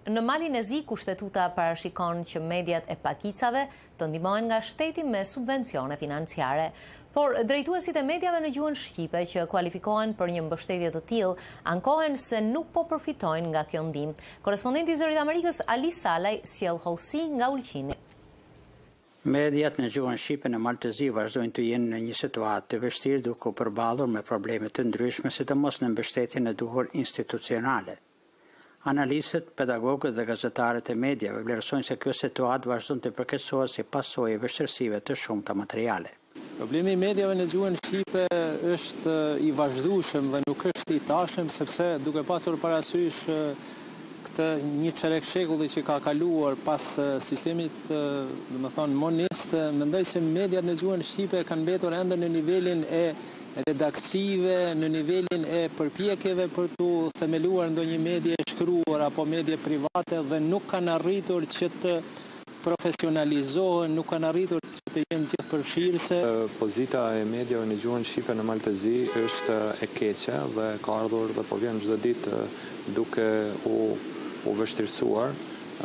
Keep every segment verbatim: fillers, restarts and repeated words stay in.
Në Malin e Zi, kushtetuta parashikon që mediat e pakicave të ndihmohen nga shteti me subvencione financiare. Por drejtuesit e mediave në gjuhën shqipe që kualifikohen për një mbështetje të tillë ankohen se nuk po përfitojnë nga kjo ndihmë. Korespondenti i Zërit Amerikës Ali Salaj sjell hollësi nga Ulqini. Mediat në gjuhën shqipe në Malin e Zi vazhdojnë të jenë në një situatë të vështirë duke u përballur me probleme të ndryshme, sidomos në mbështetjen e duhur institucionale. Analistët, pedagogët dhe gazetarët e mediave vlerësojnë se kjo situatë vazhdon të përkeqësohet si pasojë e vështirësive të shumta materiale. Problemi i mediave në gjuhën shqipe është i vazhdueshëm dhe nuk është i tashëm, sepse duke pasur parasysh këtë një çerek shekulli që ka kaluar pas sistemit, domethënë monist, mendoj se mediat në gjuhën shqipe kanë mbetur ende në nivelin e redaksive, në nivelin e përpjekjeve për të themeluar ndonjë medie e shkruar apo medie private dhe nuk kanë arritur që të profesionalizohen, nuk kanë arritur që të jenë gjithë përfshirëse. Pozita e mediave në gjuhën shqipe në Malin e Zi është e keqe dhe ka ardhur dhe po vjen çdo ditë duke u, u vështirësuar.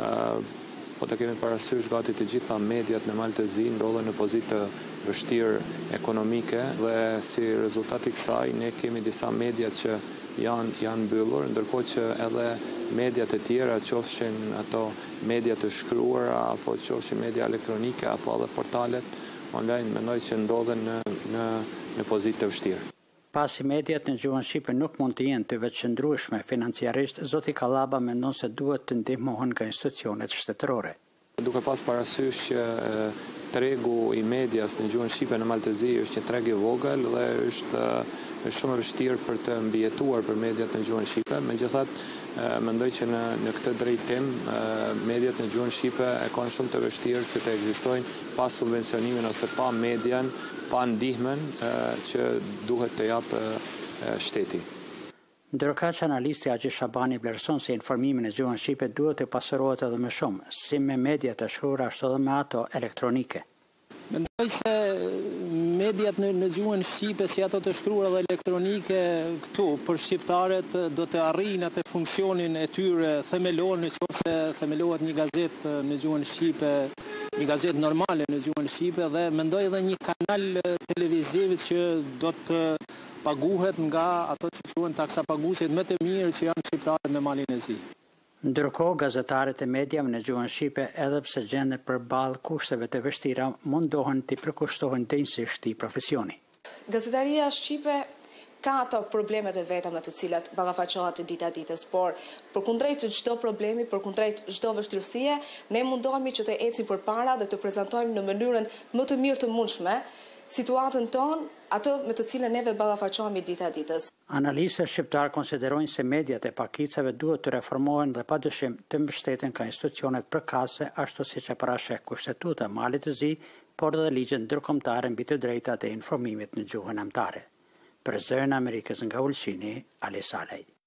Po të kemi parasysh gati të gjitha mediat në Malin e Zi ndodhen në pozitë vështirë ekonomike dhe si rezultat i kësaj ne kemi disa media që janë, janë mbyllur, ndërkohë që edhe mediat e tjera, qofshin ato media të shkruara apo qofshin media elektronike apo edhe portalet online, mendoj që ndodhen në, në, në pozitë të vështirë. Pasi mediat në gjuhën shqipe nuk mund të jenë të veçëndrueshme financiarisht, zoti Kallaba mendon se duhet të ndihmohen nga institucionet shtetërore. Duke pas parasysh që tregu i medias në gjuhën shqipe në Malin e Zi është një treg i vogël dhe është, është shumë e vështirë për të mbijetuar për mediat në gjuhën shqipe. Megjithatë, mendoj që në, në këtë drejtim mediat në gjuhën shqipe e kanë shumë të vështirë që të ekzistojnë pa subvencionimin ose pa median, pa ndihmën që duhet të japë shteti. Ndërkaq analisti Agji Shabani vlerëson se informimin e gjuhën shqipe duhet të pasurohet edhe më shumë, si me mediat e shkruara ashtu edhe me ato elektronike. Mendoj se mediat në, në gjuhën shqipe, si ato të shkruara dhe elektronike, këtu për shqiptarët do të arrijnë atë funksionin e tyre themelor, nëse themelohet një gazetë në gjuhën shqipe, një gazetë normale në gjuhën shqipe, dhe mendoj edhe një kanal televiziv që do të paguhet nga ato që quhen taksapaguesit më të mirë që janë shqiptarët në Malin e Zi. Ndërkohë, gazetarët e mediave në gjuhën shqipe, edhe pse gjenden përballë kushteve të vështira, mundohen të përkushtohen denjësisht këtij profesioni. Gazetaria shqipe ka ato problemet e veta me të cilat ballafaqohet dita ditës, por përkundrejt çdo problemi, përkundrejt çdo vështirësie, ne mundohemi që të ecim përpara dhe të prezantojmë në mënyrën më të mirë të mundshme situatën tonë, ato me të cilën neve ballafaqohemi dita ditës. Analistët shqiptar konsiderojnë se mediat e pakicave duhet të reformohen dhe padyshim të mbështeten nga institucionet përkatëse, ashtu siç e parasheh kushtetuta e Malit të Zi, por edhe ligjet ndërkombëtare mbi të drejtat e informimit në gjuhën amtare. Për Zërin e Amerikës nga Ulqini, Ali Salaj.